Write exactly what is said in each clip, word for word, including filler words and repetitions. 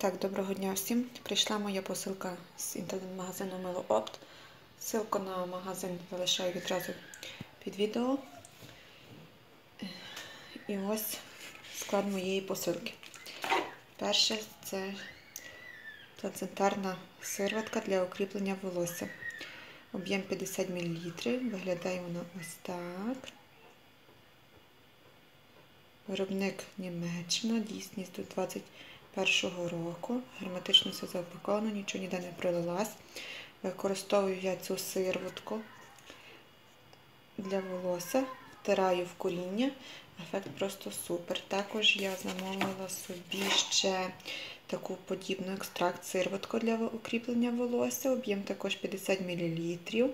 Так, доброго дня всім. Прийшла моя посилка з інтернет-магазину Мило-Опт. Ссылку на магазин залишаю відразу під відео. І ось склад моєї посилки. Перше – це плацентарна сироватка для укріплення волосся. Об'єм п'ятдесят мілілітрів. Виглядає вона ось так. Виробник Німеччина, дійсність до двадцять першого року. Герметично все запаковано, нічого ніде не пролилась. Використовую я цю сироватку для волосся, втираю в коріння. Ефект просто супер. Також я замовила собі ще таку подібну екстракт сироватку для укріплення волосся. Об'єм також п'ятдесят мілілітрів.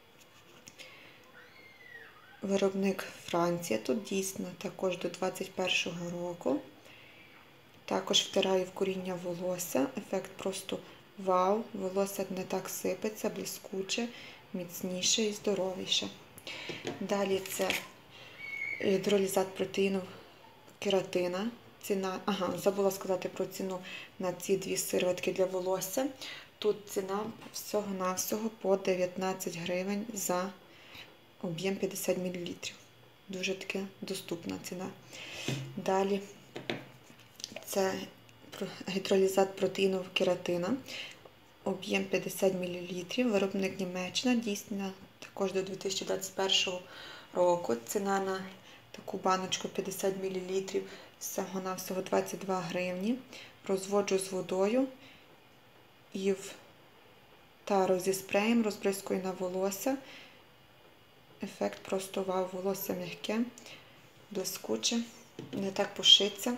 Виробник Франція, тут дійсно також до двадцять першого року. Також втираю в коріння волосся. Ефект просто вау. Волосся не так сипеться, блискуче, міцніше і здоровіше. Далі це гідролізат протеїну кератина. Ціна, ага, забула сказати про ціну на ці дві сироватки для волосся. Тут ціна всього-навсього по дев'ятнадцять гривень за об'єм п'ятдесят мілілітрів. Дуже таки доступна ціна. Далі це гідролізат протеїну кератина. Об'єм п'ятдесят мілілітрів. Виробник Німеччина. Дійсно також до дві тисячі двадцять першого року. Ціна на таку баночку п'ятдесят мілілітрів всього-навсього двадцять два гривні. Розводжу з водою і в тару зі спреєм розбризкую на волосся. Ефект просто вау, волосся м'яке, блискуче, не так пушиться.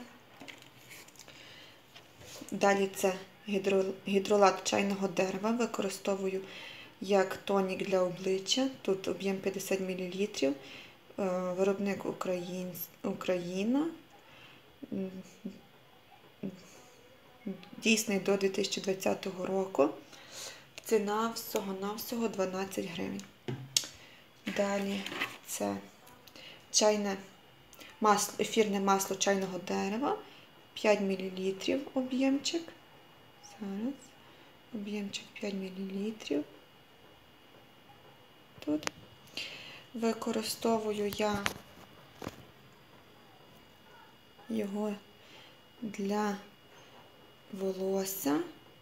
Далі це гідролат чайного дерева. Використовую як тонік для обличчя. Тут об'єм п'ятдесят мілілітрів. Виробник Україна. Дійсний до дві тисячі двадцятого року. Ціна всього-навсього дванадцять гривень. Далі це чайне масло, ефірне масло чайного дерева, п'ять мілілітрів об'ємчик. Зараз, об'ємчик п'ять мілілітрів. Тут використовую я його для волосся.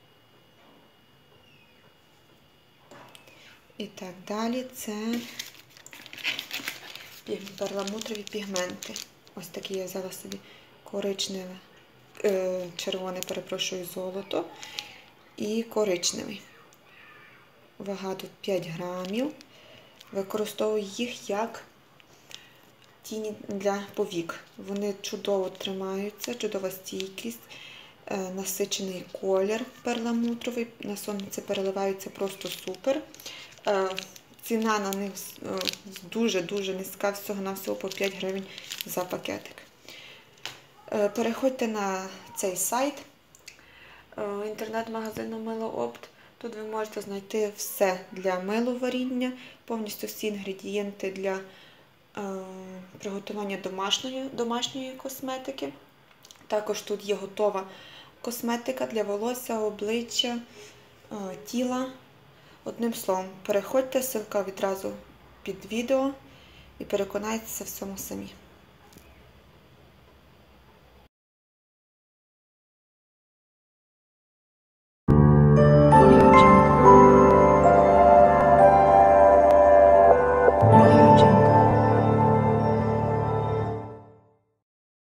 І так далі це перламутрові пігменти. Ось такі я взяла собі коричневе, е, червоне, перепрошую, золото і коричневий. Вага тут п'ять грамів. Використовую їх як тіні для повік. Вони чудово тримаються, чудова стійкість, е, насичений колір перламутровий. На сонце переливаються просто супер. Ціна на них дуже-дуже низька, всього-навсього по п'ять гривень за пакетик. Переходьте на цей сайт інтернет-магазину Мило-Опт. Тут ви можете знайти все для миловаріння, повністю всі інгредієнти для приготування домашньої, домашньої косметики. Також тут є готова косметика для волосся, обличчя, тіла. Одним словом, переходьте, ссылка відразу під відео і переконайтеся в цьому самі.